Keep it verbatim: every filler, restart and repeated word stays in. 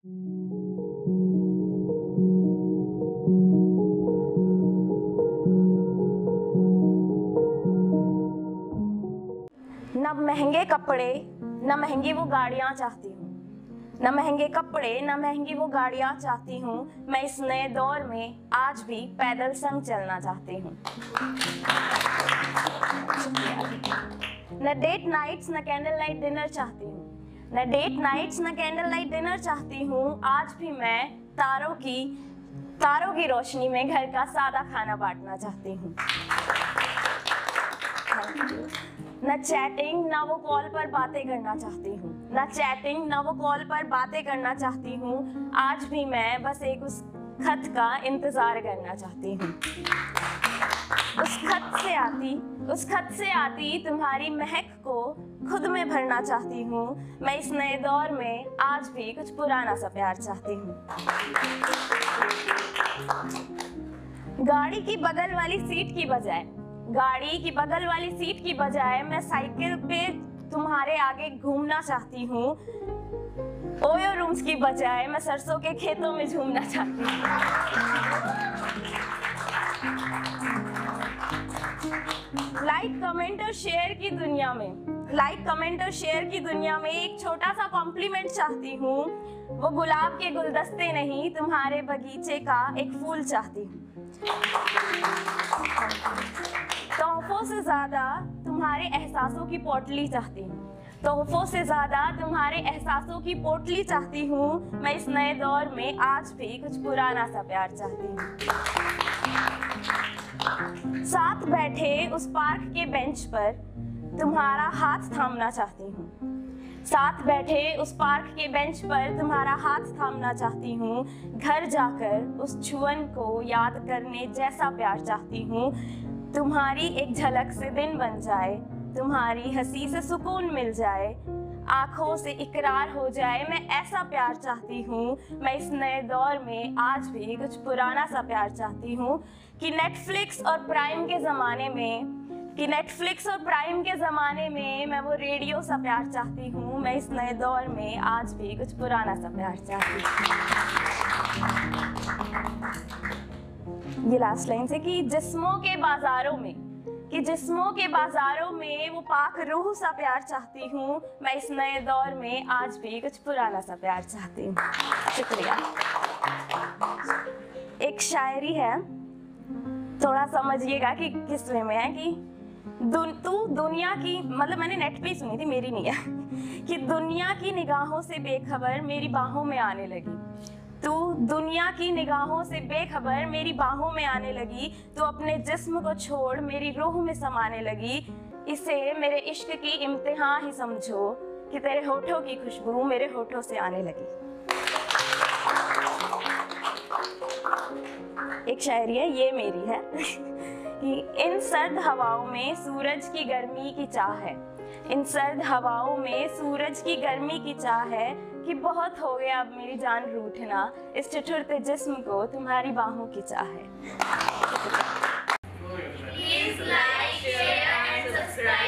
न महंगे कपड़े न महंगी वो गाड़ियां चाहती हूँ, न महंगे कपड़े न महंगी वो गाड़ियां चाहती हूँ। मैं इस नए दौर में आज भी पैदल संग चलना चाहती हूँ। न डेट नाइट्स न कैंडल लाइट डिनर चाहती हूँ, न डेट नाइट्स न कैंडल लाइट डिनर चाहती हूँ। आज भी मैं तारों की तारों की रोशनी में घर का सादा खाना बांटना चाहती हूँ। न चैटिंग न वो कॉल पर बातें करना चाहती हूँ, न चैटिंग न वो कॉल पर बातें करना चाहती हूँ। आज भी मैं बस एक उस खत का इंतजार करना चाहती हूँ। उस खत से आती उस खत से आती तुम्हारी महक को खुद में भरना चाहती हूँ। मैं इस नए दौर में आज भी कुछ पुराना सा प्यार चाहती हूँ। गाड़ी की बगल वाली सीट की बजाय गाड़ी की बगल वाली सीट की बजाय मैं साइकिल पे तुम्हारे आगे घूमना चाहती हूँ। ओयो रूम्स की बजाय मैं सरसों के खेतों में झूमना चाहती हूँ। लाइक कमेंट और शेयर की दुनिया में लाइक कमेंट और शेयर की दुनिया में एक छोटा सा कॉम्प्लीमेंट चाहती हूँ। वो गुलाब के गुलदस्ते नहीं, तुम्हारे बगीचे का एक फूल चाहती हूँ। तोहफों से ज्यादा तुम्हारे एहसासों की पोटली चाहती हूँ। तोहफों से ज्यादा तुम्हारे एहसासों की पोटली चाहती हूँ। मैं इस नए दौर में आज भी कुछ पुराना सा प्यार चाहती हूँ। साथ बैठे उस पार्क के बेंच पर तुम्हारा हाथ थामना चाहती हूँ। साथ बैठे उस पार्क के बेंच पर तुम्हारा हाथ थामना चाहती हूँ। घर जाकर उस छुअन को याद करने जैसा प्यार चाहती हूँ। तुम्हारी एक झलक से दिन बन जाए, तुम्हारी हंसी से सुकून मिल जाए, आंखों से इकरार हो जाए, मैं ऐसा प्यार चाहती हूँ। मैं इस नए दौर में आज भी कुछ पुराना सा प्यार चाहती हूँ कि नेटफ्लिक्स और प्राइम के ज़माने में कि नेटफ्लिक्स और प्राइम के ज़माने में मैं वो रेडियो सा प्यार चाहती हूँ। मैं इस नए दौर में आज भी कुछ पुराना सा प्यार चाहती हूँ। ये लास्ट लाइन है कि जिस्मों के बाजारों में कि जिस्मों के बाजारों में वो पाक रूह सा प्यार चाहती हूँ। मैं इस नए दौर में आज भी कुछ पुराना सा प्यार चाहती हूँ। शुक्रिया। एक शायरी है, थोड़ा समझिएगा कि किस वे में है कि दुन, तू दुनिया की मतलब मैंने नेट पे ही सुनी थी, मेरी नहीं है कि दुनिया की निगाहों से बेखबर मेरी बाहों में आने लगी। तू दुनिया की निगाहों से बेखबर मेरी बाहों में आने लगी। तू अपने जिस्म को छोड़ मेरी रूह में समाने लगी। इसे मेरे इश्क की इम्तिहान ही समझो कि तेरे होठों की खुशबू मेरे होठों से आने लगी। एक शायरी है, ये मेरी है कि इन सर्द हवाओं में सूरज की गर्मी की चाह है। इन सर्द हवाओं में सूरज की गर्मी की चाह है कि बहुत हो गया अब मेरी जान रूठना, इस ठिठुरते जिस्म को तुम्हारी बाहों की चाह है। Please like, share and subscribe.